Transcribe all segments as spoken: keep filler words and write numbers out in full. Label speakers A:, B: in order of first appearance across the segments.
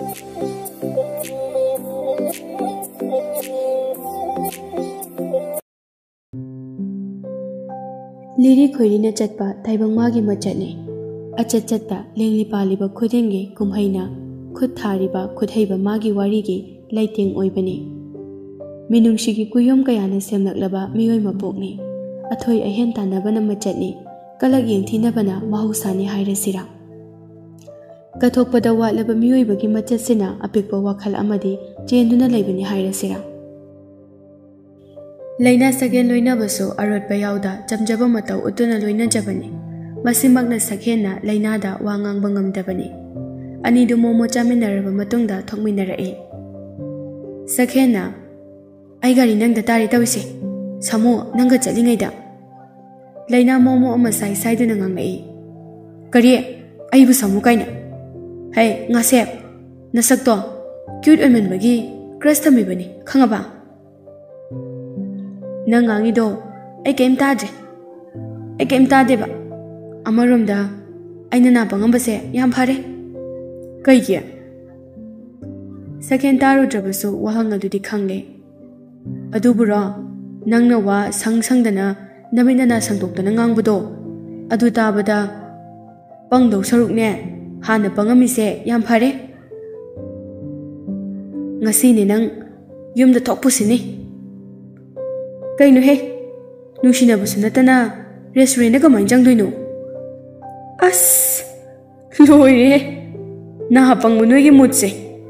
A: ꯂꯤꯔꯤ ꯈꯣꯏꯔꯤꯅ ꯆꯠꯄ ꯇꯥꯏꯕꯪ ꯃꯥꯒꯤ ꯃꯆꯠꯅꯤ ꯑꯆꯠ ꯆꯠꯄ ꯂꯦꯡꯂꯤ ꯄꯥꯜꯂꯤꯕ ꯈꯨꯗꯤꯡꯒꯤ ꯀꯨꯝꯍꯩꯅ ꯈꯨꯠ ꯊꯥꯔꯤꯕ ꯈꯨꯠꯍꯩꯕ ꯃꯥꯒꯤ ꯋꯥꯔꯤꯒꯤ ꯂꯩꯇꯦꯡ ꯑꯣꯏꯕꯅꯤ ꯃꯤꯅꯨꯡꯁꯤꯒꯤ ꯀꯨꯌꯣꯝ ꯀꯌꯥꯅ ꯁꯦꯝꯂꯛꯂꯕ ꯃꯤꯑꯣꯏ ꯃꯄꯣꯛꯅꯤ ꯑꯊꯣꯏ ꯑꯍꯦꯟ ꯇꯥꯟꯅꯕꯅ ꯃꯆꯠꯅꯤ ꯀꯂꯛ ꯌꯦꯡꯊꯤꯅꯕꯅ ꯃꯍꯧꯁꯥꯅꯤ ꯍꯥꯏꯔꯁꯤꯔꯥ ꯀꯠꯊꯣꯛꯄꯗ ꯋꯥꯠꯂꯕ ꯃꯤꯑꯣꯏꯕꯒꯤ ꯃꯆꯠꯁꯤꯅ ꯑꯄꯤꯛꯄ ꯋꯥꯈꯜ ꯑꯃꯗꯤ ꯆꯦꯟꯗꯨꯅ ꯂꯩꯕꯅꯤ ꯍꯥꯏꯔꯁꯤꯔꯥ ꯂꯩꯅꯥ ꯁꯒꯦꯟ ꯂꯣꯏꯅꯕꯁꯨ ꯑꯔꯣꯠꯄ ꯌꯥꯎꯗ ꯆꯝꯖꯕ ꯃꯇꯧ ꯎꯠꯇꯨꯅ ꯂꯣꯏꯅꯖꯕꯅꯤ ꯃꯁꯤꯃꯛꯅ ꯁꯛꯍꯦꯟꯅ ꯂꯩꯅꯥꯗ ꯋꯥ ꯉꯥꯡꯕ ꯉꯝꯗꯕꯅꯤ ꯑꯅꯤꯗꯨ ꯃꯣꯃꯣ ꯆꯥꯃꯤꯟꯅꯔꯕ ꯃꯇꯨꯡꯗ ꯊꯣꯛꯃꯤꯟꯅꯔꯛꯏ ꯁꯛꯍꯦꯟꯅ ꯑꯩ ꯒꯥꯔꯤ ꯅꯪꯗ ꯇꯥꯔꯤ ꯇꯧꯏꯁꯦ ꯁꯥꯃꯨ ꯅꯪꯒ ꯆꯠꯂꯤꯉꯩꯗ ꯂꯩꯅꯥ ꯃꯣꯃꯣ ꯑꯃ ꯁꯥꯏ ꯁꯥꯏꯗꯨꯅ ꯉꯥꯡꯂꯛꯏ ꯀꯔꯤ ꯑꯩꯕꯨ ꯁꯥꯃꯨ ꯀꯥꯏꯅ ꯍꯩ ꯉꯥꯁꯦꯞ ꯅꯁꯛꯇꯣ ꯀ꯭ꯌꯨꯠ ꯑꯣꯏꯃꯟꯕꯒꯤ ꯀ꯭ꯔꯁ ꯊꯝꯃꯤꯕꯅꯤ ꯈꯪꯉꯕ ꯅꯪ ꯉꯥꯡꯉꯤꯗꯣ ꯑꯩ ꯀꯩꯝ ꯇꯥꯗ꯭ꯔꯦ ꯑꯩ ꯀꯩꯝ ꯇꯥꯗꯦꯕ ꯑꯃꯔꯣꯝꯗ ꯑꯩꯅ ꯅꯥꯄ ꯉꯝꯕꯁꯦ ꯌꯥꯝ ꯐꯔꯦ ꯀꯩꯒꯤ ꯁꯛꯍꯦꯟ ꯇꯥꯔꯨꯗ꯭ꯔꯕꯁꯨ ꯋꯥꯍꯪ ꯑꯗꯨꯗꯤ ꯈꯪꯂꯦ ꯑꯗꯨꯕꯨꯔꯣ ꯅꯪꯅ ꯋꯥ ꯁꯪ ꯁꯪꯗꯅ ꯅꯃꯤꯠ ꯅꯅꯥ ꯁꯪꯗꯣꯛꯇꯅ ꯉꯥꯡꯕꯗꯣ ꯑꯗꯨ ꯇꯥꯕꯗ ꯄꯪꯗꯧ ꯁꯔꯨꯛꯅꯦ ꯍꯥꯟꯅ ꯄꯪꯉꯝꯃꯤꯁꯦ ꯌꯥꯝ ꯐꯔꯦ ꯉꯁꯤꯅꯦ ꯅꯪ ꯌꯨꯝꯗ ꯊꯣꯛꯄꯨꯁꯤꯅꯤ ꯀꯩꯅꯣ ꯍꯦ ꯅꯨꯡꯁꯤꯅꯕꯁꯨ ꯅꯠꯇꯅ ꯔꯦꯁꯇꯨꯔꯦꯟꯗ ꯀꯃꯥꯏꯅ ꯆꯪꯗꯣꯏꯅꯣ ꯑꯁ ꯂꯣꯏꯔꯦ ꯅꯍꯥ ꯄꯪꯕ ꯅꯣꯏꯒꯤ ꯃꯨꯠꯁꯦ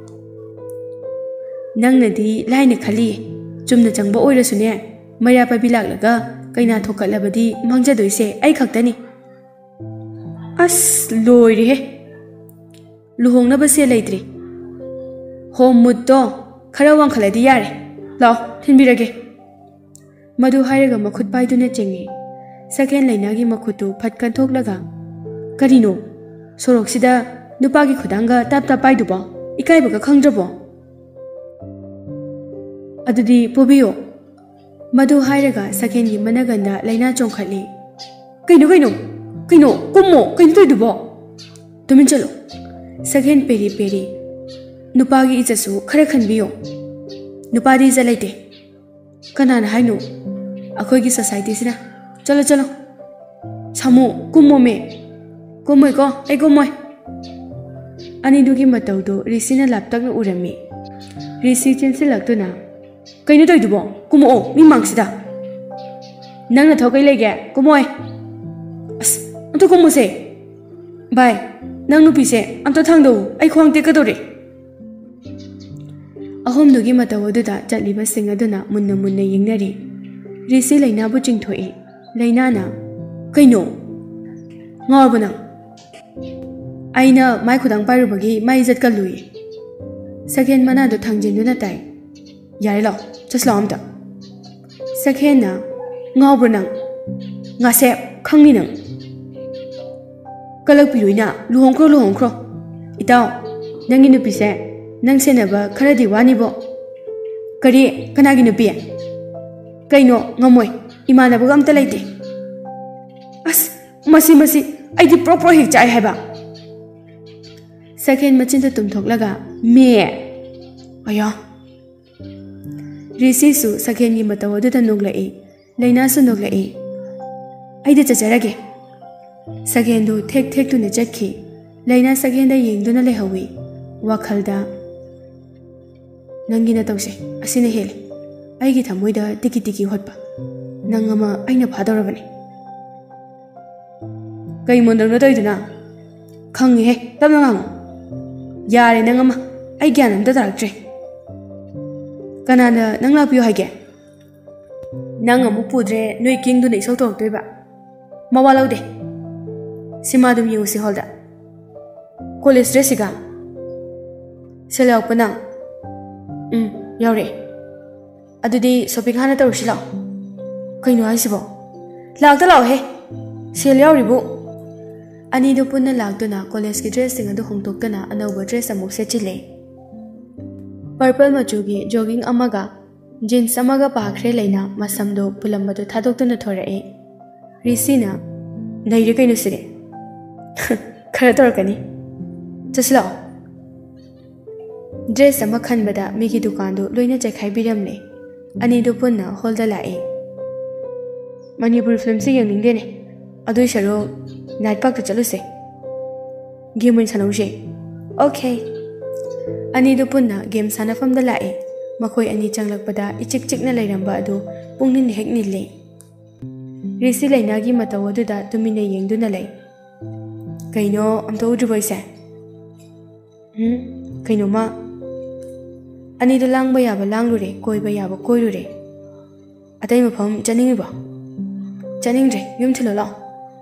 A: ꯅꯪꯅꯗꯤ ꯂꯥꯏꯅ ꯈꯜꯂꯤꯌꯦ ꯆꯨꯝꯅ ꯆꯪꯕ ꯑꯣꯏꯔꯁꯨꯅꯦ ꯃꯩꯔꯥ ꯄꯥꯏꯕꯤ ꯂꯥꯛꯂꯒ ꯀꯩꯅꯥ ꯊꯣꯛꯀꯠꯂꯕꯗꯤ ꯃꯥꯡꯖꯗꯣꯏꯁꯦ ꯑꯩ ꯈꯛꯇꯅꯤ ꯑꯁ ꯂꯣꯏꯔꯦꯍꯦ ꯂꯨꯍꯣꯡꯅꯕꯁꯦ ꯂꯩꯇ꯭ꯔꯤ ꯍꯣꯝ ꯃꯨꯠꯇꯣ ꯈꯔ ꯋꯥꯡꯈꯠꯂꯗꯤ ꯌꯥꯔꯦ ꯂꯥꯛꯑꯣ ꯊꯤꯟꯕꯤꯔꯒꯦ ꯃꯗꯨ ꯍꯥꯏꯔꯒ ꯃꯈꯨꯠ ꯄꯥꯏꯗꯨꯅ ꯆꯦꯡꯉꯤ ꯁꯛꯍꯦꯟ ꯂꯩꯅꯥꯒꯤ ꯃꯈꯨꯠꯇꯨ ꯐꯠ ꯀꯟꯊꯣꯛꯂꯒ ꯀꯔꯤꯅꯣ ꯁꯣꯔꯣꯛꯁꯤꯗ ꯅꯨꯄꯥꯒꯤ ꯈꯨꯗꯥꯡꯒ ꯇꯥꯞ ꯇꯥꯞ ꯄꯥꯏꯗꯨꯕꯣ ꯏꯀꯥꯏꯕꯒ ꯈꯪꯗ꯭ꯔꯕꯣ ꯑꯗꯨꯗꯤ ꯄꯨꯕꯤꯌꯣ ꯃꯗꯨ ꯍꯥꯏꯔꯒ ꯁꯛꯍꯦꯟꯒꯤ ꯃꯅꯒꯟꯗ ꯂꯩꯅꯥ ꯆꯣꯡꯈꯠꯂꯤ ꯀꯩꯅꯣ ꯀꯩꯅꯣ ꯀꯩꯅꯣ ꯀꯨꯝꯃꯣ ꯀꯩꯅꯣ ꯇꯧꯏꯗꯨꯕꯣ ꯇꯨꯃꯤꯟ ꯆꯠꯂꯣ ꯁꯛꯍꯦꯟ ꯄꯦꯔꯤ ꯄꯦꯔꯤ ꯅꯨꯄꯥꯒꯤ ꯏꯖꯠꯁꯨ ꯈꯔ ꯈꯟꯕꯤꯌꯣ ꯅꯨꯄꯥꯗꯤ ꯏꯖꯠ ꯂꯩꯇꯦ ꯀꯅꯥꯅ ꯍꯥꯏꯅꯣ ꯑꯩꯈꯣꯏꯒꯤ ꯁꯣꯁꯥꯏꯇꯤꯁꯤꯅ ꯆꯠꯂꯣ ꯆꯠꯂꯣ ꯁꯥꯃꯨ ꯀꯨꯝꯃꯣꯃꯦ ꯀꯨꯝꯃꯣꯏꯀꯣ ꯑꯩ ꯀꯨꯝꯃꯣꯏ ꯑꯅꯤꯗꯨꯒꯤ ꯃꯇꯧꯗꯨ ꯔꯤꯁꯤꯅ ꯂꯥꯞꯇꯛꯅ ꯎꯔꯝꯃꯤ ꯔꯤꯁꯤ ꯆꯦꯟꯁꯤꯜꯂꯛꯇꯨꯅ ꯀꯩꯅꯣ ꯇꯧꯏꯗꯨꯕꯣ ꯀꯨꯝꯃꯛꯑꯣ ꯃꯤ ꯃꯥꯡꯁꯤꯗ ꯅꯪꯅ ꯊꯧ ꯀꯩ ꯂꯩꯒꯦ ꯀꯨꯝꯃꯣꯏ ꯑꯁ ꯑꯝꯇ ꯀꯨꯝꯃꯨꯁꯦ ꯚꯥꯏ ꯅꯪ ꯅꯨꯄꯤꯁꯦ ꯑꯝꯇ ꯊꯥꯡꯗꯧ ꯑꯩ ꯈ꯭ꯋꯥꯡ ꯇꯦꯛꯀꯗꯧꯔꯦ ꯑꯍꯨꯝꯗꯨꯒꯤ ꯃꯇꯧ ꯑꯗꯨꯗ ꯆꯠꯂꯤꯕꯁꯤꯡ ꯑꯗꯨꯅ ꯃꯨꯟꯅ ꯃꯨꯟꯅ ꯌꯦꯡꯅꯔꯤ ꯔꯤꯁꯤ ꯂꯩꯅꯥꯕꯨ ꯆꯤꯡꯊꯣꯛꯏ ꯂꯩꯅꯥꯅ ꯀꯩꯅꯣ ꯉꯥꯎꯔꯕ ꯅꯪ ꯑꯩꯅ ꯃꯥꯏ ꯈꯨꯗꯥꯡ ꯄꯥꯏꯔꯨꯕꯒꯤ ꯃꯥꯏ ꯏꯖꯠ ꯀꯜꯂꯨꯏ ꯁꯛꯍꯦꯟ ꯃꯅꯥꯗꯨ ꯊꯥꯡꯖꯤꯟꯗꯨꯅ ꯇꯥꯏ ꯌꯥꯔꯦ ꯂꯥꯛꯑꯣ ꯆꯠꯁꯤ ꯂꯥꯛꯑꯣ ꯑꯝꯇ ꯁꯛꯍꯦꯟꯅ ꯉꯥꯎꯕ꯭ꯔ ꯅꯪ ꯉꯥꯁꯦꯞ ꯈꯪꯅꯤ ꯅꯪ ꯀꯜꯂꯛꯄꯤꯔꯣꯏꯅ ꯂꯨꯍꯣꯡꯈ꯭ꯔꯣ ꯂꯨꯍꯣꯡꯈ꯭ꯔꯣ ꯏꯇꯥꯎ ꯅꯪꯒꯤ ꯅꯨꯄꯤꯁꯦ ꯅꯪ ꯁꯦꯟꯅꯕ ꯈꯔꯗꯤ ꯋꯥꯅꯤꯕꯣ ꯀꯔꯤ ꯀꯅꯥꯒꯤ ꯅꯨꯄꯤ ꯀꯩꯅꯣ ꯉꯝꯃꯣꯏ ꯏꯃꯥꯟꯅꯕꯒ ꯑꯝꯇ ꯂꯩꯇꯦ ꯑꯁ ꯃꯁꯤ ꯃꯁꯤ ꯑꯩꯗꯤ ꯄ꯭ꯔꯣ ꯄ꯭ꯔꯣ ꯍꯦꯛ ꯆꯥꯏ ꯍꯥꯏꯕ ꯁꯛꯍꯦꯟ ꯃꯆꯤꯟꯗ ꯇꯨꯝꯊꯣꯛꯂꯒ ꯃꯦ ꯑꯌꯥ ꯔꯤꯁꯤꯁꯨ ꯁꯛꯍꯦꯟꯒꯤ ꯃꯇꯧ ꯑꯗꯨꯗ ꯅꯣꯛꯂꯛꯏ ꯂꯩꯅꯥꯁꯨ ꯅꯣꯛꯂꯛꯏ ꯑꯩꯗꯤ ꯆꯠꯆꯔꯒꯦ ꯁꯛꯍꯦꯟꯗꯨ ꯊꯦꯛ ꯊꯦꯛꯇꯨꯅ ꯆꯠꯈꯤ ꯂꯩꯅꯥ ꯁꯛꯍꯦꯟꯗ ꯌꯦꯡꯗꯨꯅ ꯂꯩꯍꯧꯏ ꯋꯥꯈꯜꯗ ꯅꯪꯒꯤ ꯅꯇꯧꯁꯦ ꯑꯁꯤꯅ ꯍꯦꯜꯂꯤ ꯑꯩꯒꯤ ꯊꯃꯣꯏꯗ ꯇꯤꯀꯤ ꯇꯤꯀꯤ ꯍꯣꯠꯄ ꯅꯪ ꯑꯃ ꯑꯩꯅ ꯐꯥꯗꯧꯔꯕꯅꯤ ꯀꯩ ꯃꯣꯟꯗꯧꯅ ꯇꯧꯏꯗꯨꯅ ꯈꯪꯉꯤꯍꯦ ꯇꯞꯅ ꯉꯥꯡꯉꯣ ꯌꯥꯔꯦ ꯅꯪ ꯑꯃ ꯑꯩ ꯒ꯭ꯌꯥꯟ ꯑꯝꯇ ꯇꯥꯔꯛꯇ꯭ꯔꯦ ꯀꯅꯥꯅ ꯅꯪ ꯂꯥꯛꯄꯤꯌꯨ ꯍꯥꯏꯒꯦ ꯅꯪ ꯑꯃꯨꯛ ꯄꯨꯗ꯭ꯔꯦ ꯅꯣꯏ ꯀꯤꯡꯗꯨꯅ ꯏꯁꯧ ꯇꯧꯔꯛꯇꯣꯏꯕ ꯃꯋꯥ ꯂꯧꯗꯦ ꯁꯤꯃꯥ ꯑꯗꯨꯝ ꯌꯦꯡꯉꯨꯁꯤ ꯍꯣꯜꯗ ꯀꯣꯂꯦꯖ ꯗ꯭ꯔꯦꯁꯁꯤꯒ ꯁꯦꯜ ꯌꯥꯎꯔꯛꯄ ꯅꯪ ꯎꯝ ꯌꯥꯎꯔꯛꯑꯦ ꯑꯗꯨꯗꯤ ꯁꯣꯄꯤꯡ ꯍꯥꯟꯅ ꯇꯧꯔꯨꯁꯤ ꯂꯥꯛꯑꯣ ꯀꯩꯅꯣ ꯍꯥꯏꯁꯤꯕꯣ ꯂꯥꯛꯇ ꯂꯥꯛꯑꯣꯍꯦ ꯁꯦꯜ ꯌꯥꯎꯔꯤꯕꯨ ꯑꯅꯤꯗꯨ ꯄꯨꯟꯅ ꯂꯥꯛꯇꯨꯅ ꯀꯣꯂꯦꯖꯀꯤ ꯗ꯭ꯔꯦꯁꯁꯤꯡ ꯑꯗꯨ ꯍꯣꯡꯗꯣꯛꯇꯨꯅ ꯑꯅꯧꯕ ꯗ꯭ꯔꯦꯁ ꯑꯃꯨꯛ ꯁꯦꯠꯆꯤꯜꯂꯦ ꯄꯔꯄꯜ ꯃꯆꯨꯒꯤ ꯖꯣꯒꯤꯡ ꯑꯃꯒ ꯖꯤꯟꯁ ꯑꯃꯒ ꯄꯥꯈ꯭ꯔꯦ ꯂꯩꯅ ꯃꯁꯝꯗꯨ ꯄꯨꯜꯂꯝꯕꯗꯨ ꯊꯥꯗꯣꯛꯇꯨꯅ ꯊꯣꯔꯛꯑꯦ ꯔꯤꯁꯤꯅ ꯅꯩꯔꯦ ꯀꯩꯅꯣ ꯁꯤꯗꯤ ꯈꯔ ꯇꯧꯔꯛꯀꯅꯤ ꯆꯠꯁꯤ ꯂꯥꯛꯑꯣ ड्रेस अमा खनबदा मीगी दुकान दो लोइना चखाइबिरमने अनि दो पुन्ना हॉल दा लाए मणिपुर फिल्म से यंगनिंगदेने अदुई सरो नाइट पार्क चलो से गेम वन सानौसे ओके अनि दो पुन्ना गेम सानाफम दा लाए मखोय अनि चंगलकपदा इचिक चिकना लेरंबा अदु पुंगनिन हेक निले रिसी लेनागी मतौ अदुदा तुमिने येंगदुना ले कइनो अमतो उजुबैसे हम कइनो मा अनि दो लांगबा याबा लांगलुरे कोइबा याबा कोइलुरे अतै मफम चनिंगिबा चनिंग्रे युम थिलो लाओ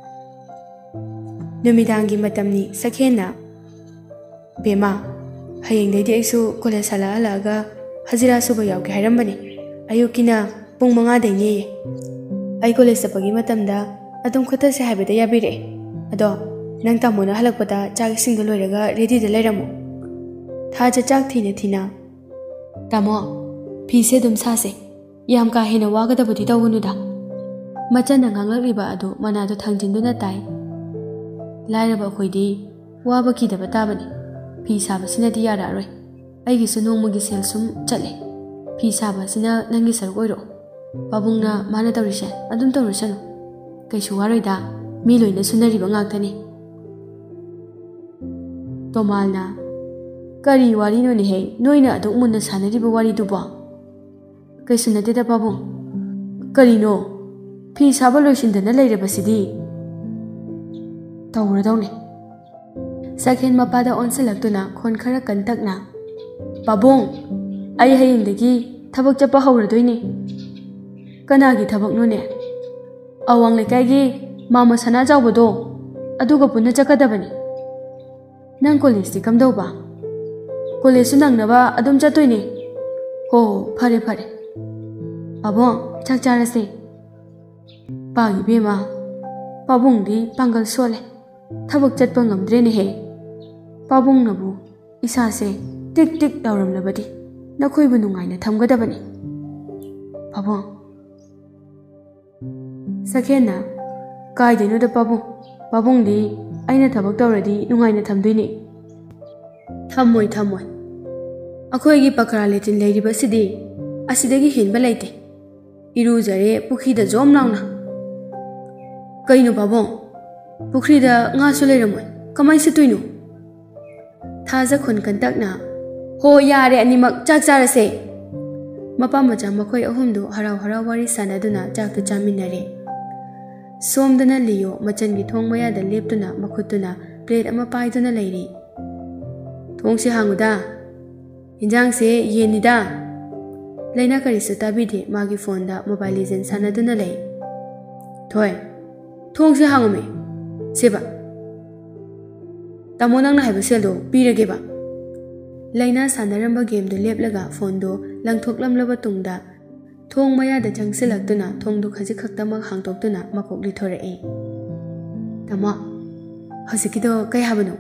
A: नुमिदांगी मतमनी सखेना बेमा हयेंगदैदि आइसु कॉलेज हला हलागा हजिरा सुबा यावगे हायरंबनी अयुकिना पुंग मंगा दैने आई कॉलेज चपगी मतमदा अदुम खता से हायबदा याबिरे अदो नंग तामोना हलकपदा चाक सिंग लोइरगा रेडी द लेरमो था चा चाक थीने थीना तामो फीसे दुम सासे याम का हेना वागदबुदि तवनुदा मचन नंगांगलरिबा अदो मनादो थांजिंदुना ताई लाइरबा खोइदी वाबा किदबा ताबनी फी साबसिनादि यारारोय अइगिसु नोंमगी सेल सुम चले फी साबसिना नंगी सरक ओइरो पाबुंगना माना तौरिसे अदुम तौरसनु कैसु वारोइदा मी लोइना सुनरिबा ngaktani तोमालना करी वारी नोने हे नोइना अदुक मुन्ना सानरिबा वारी दुबा कैसु नतेदा पाबुंग करीनो फी साबा लोइसिनदना लेरबसिदी तौरदौने सखेन मपादा ओनसलक्तुना खोन खरा कंतकना पाबोंग आई हयेंदगी थबक चपा हौरदोइने कनागी थबक नोने अवांग लेकाइगी मामा सना जावबदो अदुगा पुन्ना चकदबनी नंग कॉलेज ति कमदौबा कॉलेज नंगनबा अदुम चतोइने हो फरे फरे पाबोंग चक चारसे पागी बेमा पाबुंगदी पांगल सोले थबक चटपा ngमद्रेने हे पाबुंगनबु इसासे टिक टिक तौरमलबदी नखोइबु नुंगाइना थमगदबनी पाबुंग सखेना काइदेनुदा पाबुंग पाबुंगदी आइना थबक तौरदी नुंगाइना थमदुइने थमोय थमोय अखोइगी पकरा लेटिन लेरिबसिदी असिदगी हिनबा लेते इरुजरे पुखीदा जोम नाउना कइनो पाबुंग पुखरीदा ngasu लेरमोय कमाइ सितुइनो थाजा खुन कंतकना हो यारे अनिमक चाक चारसे मपा मचा मखोय अहुमदो हराव हराव वारी सानादुना चाकतु चामिनरे सोमदना लियो मचनगी थोंग मयादा लेपतुना मखुतुना प्लेट अमा पाइदुना लेरी थोंगसे हांगुदा इंजांगसे येनिदा लेना करिसु ताबिदे मागी फोनदा मोबाइल लेजेंड सानादुना ले थोय थोंगसे हांगुमे सेबा तामो नंगना हाइबा सेलदो पीरगेबा लेना सानरंबा गेम दो लेपलगा फोन दो लंगथोकलमलबा तुंगदा थोंग मयादा चंगसिलक्तुना थोंग दो खजि खक्तमक हांगतोक्तुना मकोक लिथोरए तामो हजिकिदो कै हाबनो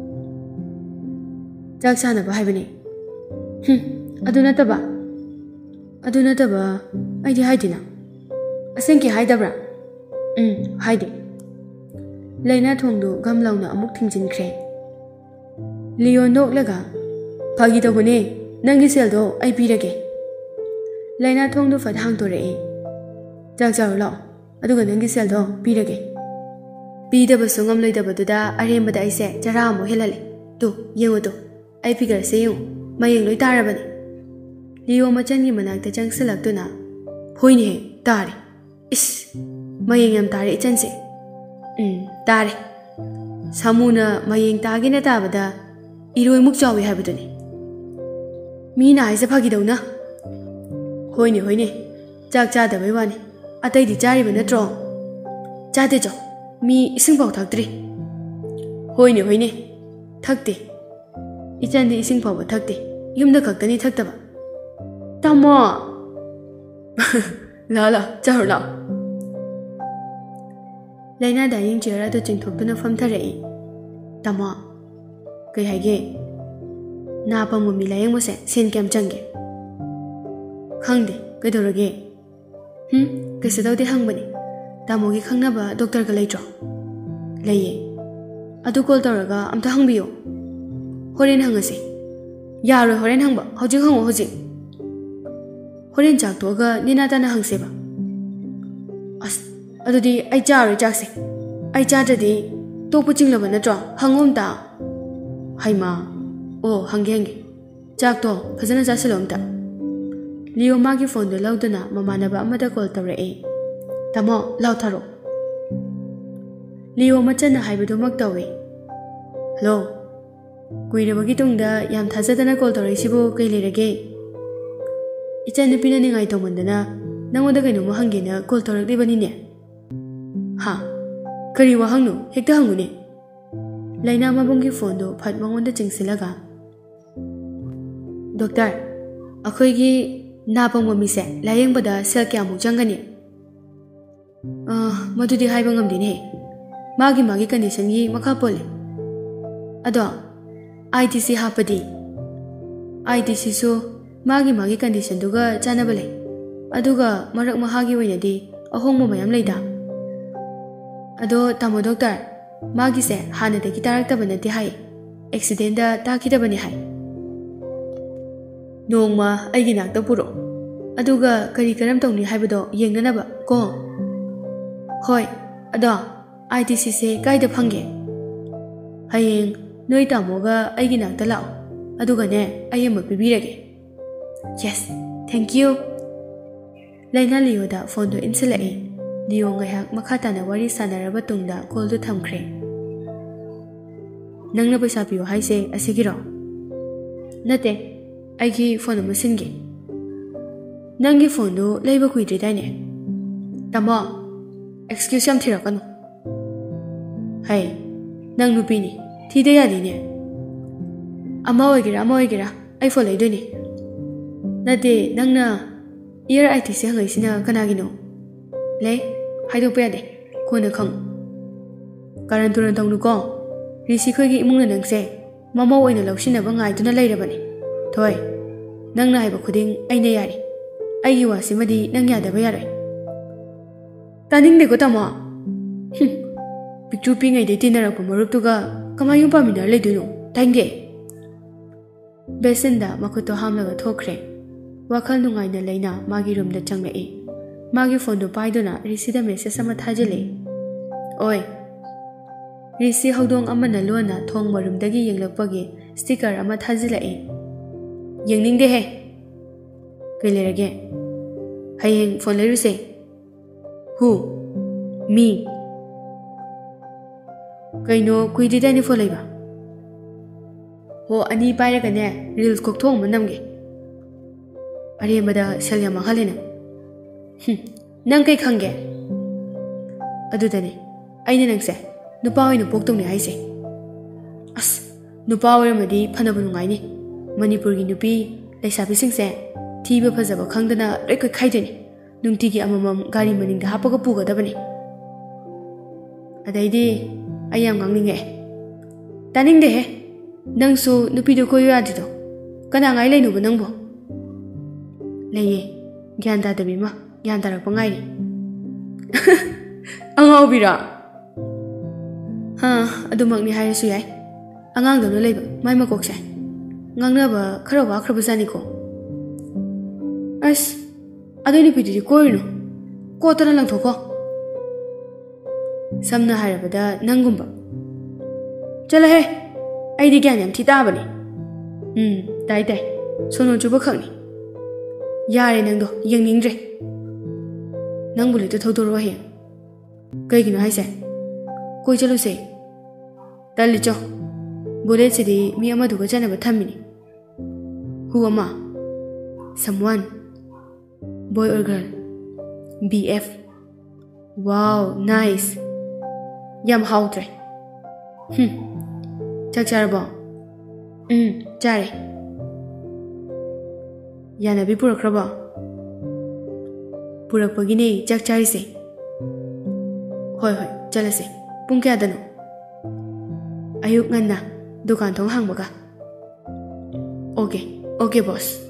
A: चाक सानबा हाइबने हम अदु नतबा अदु नतबा आइदि हाइदिना असेंके हाइदब्रा उम हाइदे लेना थोंदो गमलाउना अमुक थिंजिनख्रे लियो नोकलगा फागी तबने नंगी सेलदो आई पीरगे लेना थोंदो फद हांगतोरे चाक चारो लाओ अदुगा नंगी सेलदो पीरगे पीदबसु ngमलैदबदुदा अरेमबदा आइसे जरा अमो हेलले तु येंगो तो आई फिगर से येंगो मयेंग लोइ तारबने लियो मचनगी मनाक्ता चंगसलक्तुना होइने हे तारे इस मयेंग यम तारे इचनसे उम तारे सामुना मयेंग तागेना ताबदा इरोय मुक चावे हाबदुने मीना हाइसे फागिदौना होइने होइने चाक चादबै वाने अतैदि चारिबा नत्रो चादे जो मी इसिंग पाउ थक्त्रि होइने होइने थक्ते इचनदि इसिंग पाउ थक्ते युमदा खक्तनि थक्तबा तामो ला ला चारो ला लेना डाइनिंग चेयर अदु चिंथोक्तुना फमथरई तामो कई हाइगे नापा मुमी लायंगबसे सेन केम चंगे खंगदे कइदोरगे हम कैसे दौदे हंगबने तामोगी खंगनाबा डॉक्टर का लेट्रो लेये अदु कॉल तौरगा अमता हंगबियो होरेन हंगसे Yaro horen hangba, hojik hango hojik. Horen chak toga nina tana hangseba. As, adudi ai charo chakse. Ai chadadi topu chinglaba natro hangom ta. Haima, oh hangi hangi. Chak to phajana chasilom ta. Leo magi phone do laudana mamanaba amada call tawre. Tamo lau tharo. Leo machana haibadu mak tawe. Hello. Kuirabagi tungda yam thajadana call tawre sibo kai lerage. Ichan nupina ningai tawmandana nangoda kainoma hangena call tawrakdibani ne. Ha. Kari wahangno hekta hangune. Laina mabungki phone do phat mangonda chingsilaga. Doctor, akhoi nabang mamise layeng bada sel kyamu jangani. Ah, madudi haiba ngamdine. Magi magi condition gi makha pole. Ado I T C hapadi. I T C so magi magi condition duga chanabale. Aduga marak mahagi wainadi ahongmo mayam leida. Ado tamo doctor, magi se hana de gitaraktabana ti hai. Accident da takidabani hai. Nongma aigi nakta puro. Aduga kari karam tawni haibado yenganaba ko. Hoi, ado I T C se kaida phange. Hayeng noi tamoga aigi nakta lao. Aduga ne ayema pibirage. Yes, thank you. Laina Leo da phone do insilae. Leo ngaiak makata na wari sanaraba tungda call do thamkhre. Nangna paisa piyo haise asigiro. Nate, aigi phone masinge. Nangi phone do leiba kuidri daine. Tamo, excuse yam thirakanu. Hai, nang nupini, thide yadine. Ama oigira, ama oigira, ai phone leidoini. Nate, nangna ear I T C hangaisina kanagino. Le, haido payade, kona khang. Karan turan tawnu ko, risi khoigi imungna nangse, mama oina lawsinaba ngaiduna leirabani. Thoi, nangna haiba khuding aina yari. Aigi wasimadi nang yadaba yare. Taning de ko tamo. Hm. Picture pingai de tinarakpa maruptuga kamayu paminar leduno. Tangge. Besinda makuto hamlaga thokre. Wakhal nungaina leina magi room da changlai. Magi phone do paiduna risida message ama thajale. Oi. Risi hodong amana lona thong marumdagi yenglakpagi sticker ama thajilai. Yengning de he. Kailirage. Hayeng phone leru say. Who? Me. Kaino kuidi dani phone laiba. Ho ani pairaga ne reels kok thong manamge. Ari mada selya mahalena. Hm. Nang kai khange. Adudane. Aina nangse. Nupa oina poktong ni haise. As. Nupa oiramadi phanabu nungai ni. Manipur gi nupi laisabi singse thiba phajaba khangdana rekoi khaideni nungtigi amamam gari maningda hapaga puga dabani adaidi ayam ngangninge taning de he nangsu nupi do koyo adido kana ngai leinu bu nangbo leye gyan da dabi ma gyan darak pa ngai ni angaw bira ha adumak ni hayasu yai angang do no leiba mai makok sai ngangnaba khara wa khara bajani ko as adoni pidi ko ino ko tana lang thoko samna harabada nangumba chala he ai di gyan yam thi ta bani hm dai dai sono chuba khangni yare nangdo yengningre nangbule to thodoro he kai gino haise koi chalo se tali cho bullet se di mi amadu ga jana ba thamini who am I? Someone. Boy or girl? B F. Wow, nice. Yam hautre. Hmm. Chak charbo. Hmm, chare. Yana bi purak rabo. Purak pagine chak chari se. Hoi hoi, chala se. Pung kya dano. Ayuk nganna, dukan thong hang baga. Okay, okay boss.